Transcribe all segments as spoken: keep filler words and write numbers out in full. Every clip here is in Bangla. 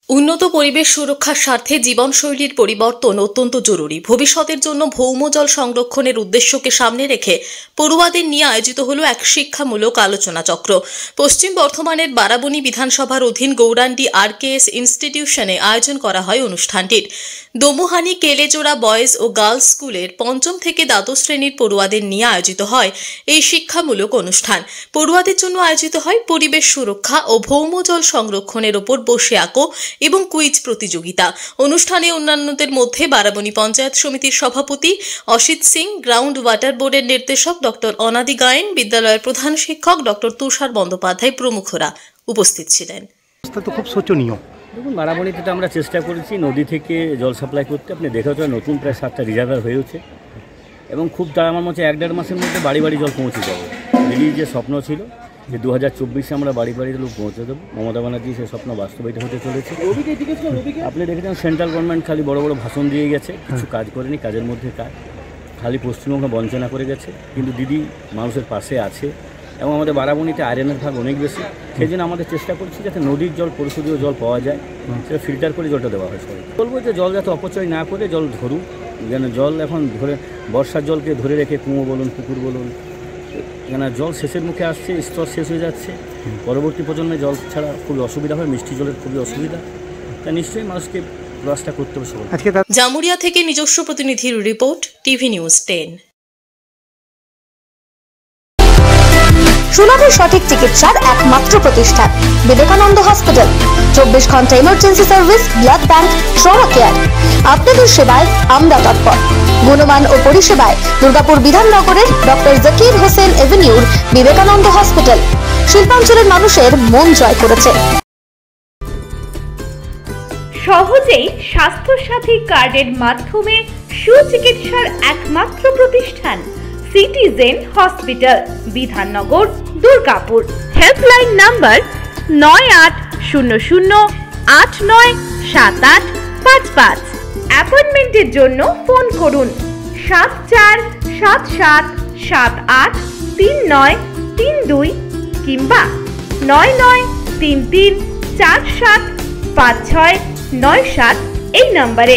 উন্নত পরিবেশ সুরক্ষার স্বার্থে জীবনশৈলীর পরিবর্তন অত্যন্ত জরুরি। ভবিষ্যতের জন্য ভৌম জল সংরক্ষণের উদ্দেশ্যকে সামনে রেখে পড়ুয়াদের নিয়ে আয়োজিত হলো এক শিক্ষামূলক আলোচনা চক্র। পশ্চিম বর্ধমানের বারাবণী বিধানসভার অধীন গৌরাণ্ডি আর কে এস ইনস্টিটিউশনে আয়োজন করা হয় অনুষ্ঠানটির। দমুহানি কেলেজোড়া বয়েজ ও গার্লস স্কুলের পঞ্চম থেকে দ্বাদশ শ্রেণীর পড়ুয়াদের নিয়ে আয়োজিত হয় এই শিক্ষামূলক অনুষ্ঠান। পড়ুয়াদের জন্য আয়োজিত হয় পরিবেশ সুরক্ষা ও ভৌম জল সংরক্ষণের ওপর বসে আঁকো এবং কুইজ প্রতিযোগিতা। অনুষ্ঠানে অন্যান্যদের মধ্যে বারাবণী পঞ্চায়েত সমিতির সভাপতি অসিত সিং, গ্রাউন্ড ওয়াটার বোর্ডের নির্দেশক ডক্টর অনাদি গায়েন, বিদ্যালয়ের প্রধান শিক্ষক ডক্টর তুষার বন্দ্যোপাধ্যায় প্রমুখরা উপস্থিত ছিলেন। তো খুব শোচনীয়। দেখুন, বারাবণীতে তো আমরা চেষ্টা করেছি নদী থেকে জল সাপ্লাই করতে। আপনি দেখে হচ্ছে নতুন প্রায় সাতটা রিজার্ভার হয়েছে এবং খুব তার আমার মধ্যে এক দেড় মাসের মধ্যে বাড়ি বাড়ি জল পৌঁছে যাবে। দিল্লির যে স্বপ্ন ছিল যে দু হাজার চব্বিশে আমরা বাড়ি বাড়ি লোক পৌঁছে দেবো, মমতা ব্যানার্জি সেই স্বপ্ন বাস্তবায়িত হতে চলেছে। আপনি দেখেছেন সেন্ট্রাল গভর্নমেন্ট খালি বড় বড় ভাষণ দিয়ে গেছে, কিছু কাজ করেনি। কাজের মধ্যে কাজ, খালি পশ্চিমবঙ্গ বঞ্চনা করে গেছে। কিন্তু দিদি মানুষের পাশে আছে এবং আমাদের বারাবণীতে আয়রনের ভাগ অনেক বেশি। সেই জন্য আমাদের চেষ্টা করছি যাতে নদীর জল, পরিশোধীয় জল পাওয়া যায়, সেটা ফিল্টার করে জলটা দেওয়া হয় সবাই। বলবো যে জল যাতে অপচয় না করে জল ধরুক, যেন জল এখন ধরে বর্ষার জলকে ধরে রেখে কুয়ো বলুন, পুকুর বলুন, কেন জল শেষের মুখে আসছে, স্তর শেষ হয়ে যাচ্ছে। পরবর্তী প্রজন্মে জল ছাড়া খুবই অসুবিধা হয়, মিষ্টি জলের খুবই অসুবিধা। তা নিশ্চয়ই মানুষকে প্রয়াসটা করতে হবে সবাই। জামুরিয়া থেকে নিজস্ব প্রতিনিধির রিপোর্ট, টিভি নিউজ টেন। সুলভে সঠিক চিকিৎসার একমাত্র প্রতিষ্ঠান বিবেকানন্দ হসপিটাল। চব্বিশ ঘন্টা emergency service, blood bank, trauma care. আপনাদের সেবায় আমরা তৎপর। গুণমান ও পরিষেবায় দুর্গাপুর বিধাননগরের ডক্টর জাকির হোসেন এভিনিউর বিবেকানন্দ হসপিটাল শিল্পাঞ্চলের মানুষের মন জয় করেছে। সহজেই স্বাস্থ্যসাথী কার্ডের মাধ্যমে সুচিকিৎসার একমাত্র প্রতিষ্ঠান citizen hospital, Bidhannagar, Durgapur. Helpline number নয় আট শূন্য শূন্য আট নয় সাত আট পাঁচ পাঁচ। অ্যাপয়েন্টমেন্টের জন্য ফোন করুন সাত চার সাত সাত সাত আট তিন নয় তিন দুই কিংবা নয় নয় তিন তিন চার সাত পাঁচ ছয় নয় সাত এই নম্বরে।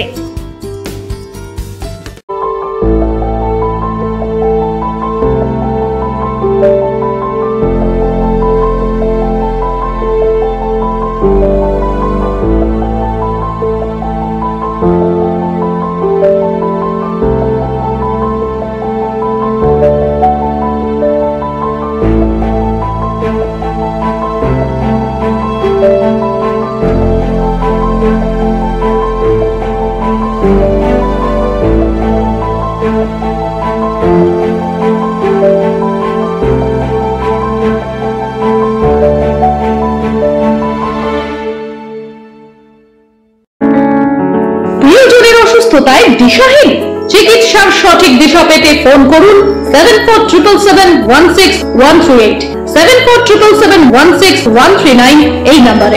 অসুস্থতায় দিশাহীন, চিকিৎসার সঠিক দিশা পেতে ফোন করুন seven four triple seven one six one three eight, seven four triple seven one six one three nine এই নম্বরে।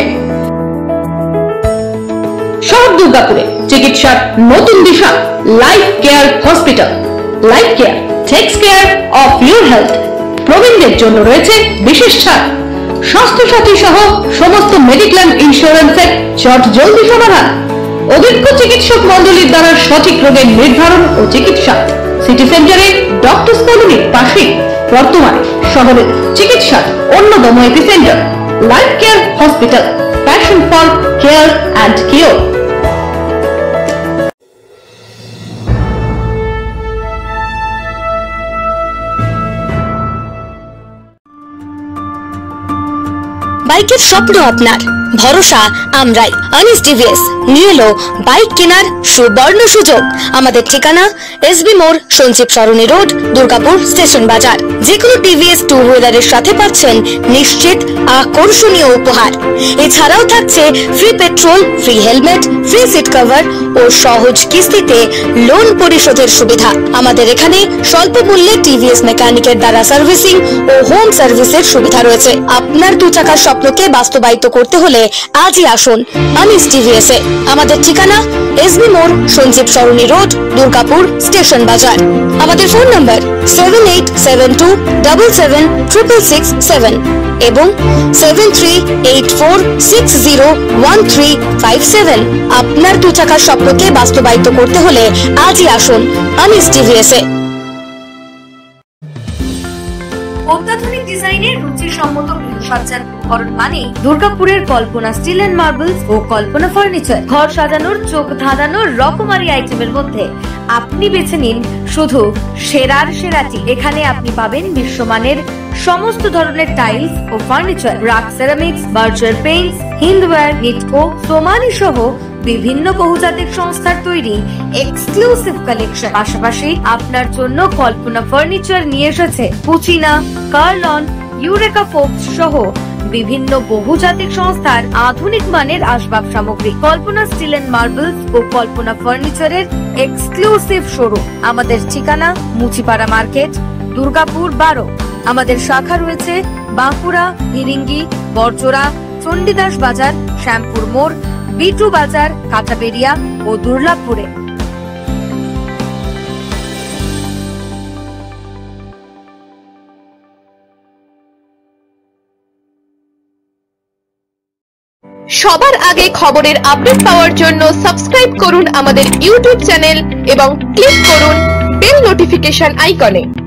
শহর দুর্গাপুরে চিকিৎসার নতুন দিশা life care hospital. Life care takes care of your health. প্রবীণদের জন্য রয়েছে বিশেষ ছাড়। স্বাস্থ্যসাথী সহ সমস্ত মেডিক্লেম ইন্স্যুরেন্সের চট জলদি সমাধান। অভিজ্ঞ চিকিৎসক মন্ডলীর দ্বারা সঠিক রোগের নির্ধারণ ও চিকিৎসা। সিটি সেন্টারে ডক্টরস কলোনির পাশে বর্তমানে শহরের চিকিৎসার অন্যতম epicentre life care hospital, passion for care and cure. বাইকের স্বপ্ন আপনার, ভরসা আমরাই। আনিস টিভিএস নিয়ে এলো বাইক কেনার সুবর্ণ সুযোগ। আমাদের ঠিকানা এসবি মোড়, সঞ্জীব সরণি রোড, দুর্গাপুর স্টেশন বাজার। যে কোনো টিভিএস টু হুইলারের সাথে পাচ্ছেন নিশ্চিত আকর্ষণীয় উপহার। এছাড়াও থাকছে free petrol, free helmet, free seat cover ও সহজ কিস্তিতে লোন পরিশোধের সুবিধা। আমাদের এখানে স্বল্প মূল্যে টিভিএস মেকানিকের দ্বারা সার্ভিসিং ও হোম সার্ভিসের সুবিধা রয়েছে। আপনার দু চাকার স্বপ্ন স্বপ্নকে বাস্তবায়িত করতে হলে আজই আসুন আনিস টিভিএস এ। আমাদের ঠিকানা এসবি মোড়, সঞ্জীব সরণি রোড, দুর্গাপুর স্টেশন বাজার। আমাদের phone number seven eight seven two double seven triple six seven এবং seven three eight four six zero one three five seven. আপনার দু টাকার স্বপ্নকে বাস্তবায়িত করতে হলে আজই আসুন আনিস টিভিএস এ। অত্যাধুনিক ডিজাইনের রুচিসম্মত গৃহসজ্জার উপকরণ মানে দুর্গাপুরের কল্পনা স্টিল এন্ড মার্বেলস ও কল্পনা ফার্নিচার। ঘর সাজানোর, চোখ ধাঁধানোর রকমারি আইটেমের মধ্যে আপনি বেছে নিন শুধু সেরার সেরাটি। এখানে আপনি পাবেন বিশ্বমানের সমস্ত ধরনের টাইলস ও furniture, RAK ceramics, Berger paints, Hindware, Nitco, Somany সহ বিভিন্ন বহুজাতিক সংস্থার তৈরি এক্সক্লুসিভ কালেকশন। পাশাপাশি আপনার জন্য কল্পনা ফার্নিচার নিয়ে এসেছে পুচিনা, কার্লন, ইউরেকা ফোর্বস সহ বিভিন্ন বহুজাতিক সংস্থার আধুনিক মানের আসবাব সামগ্রী। কল্পনা স্টিল এন্ড মার্বেলস ও কল্পনা ফার্নিচারের এক্সক্লুসিভ শোরুম। আমাদের ঠিকানা মুচিপাড়া মার্কেট, দুর্গাপুর বারো। আমাদের শাখা রয়েছে বাঁকুড়া, ভিরিঙ্গি, বরজোড়া, চণ্ডীদাস বাজার, শ্যামপুর মোড়, বিটু বাজার, কাঁটাবেড়িয়া ও দুর্লাভপুরে। সবার আগে খবরের আপডেট পাওয়ার জন্য সাবস্ক্রাইব করুন আমাদের ইউটিউব চ্যানেল এবং ক্লিক করুন বেল নোটিফিকেশন আইকনে।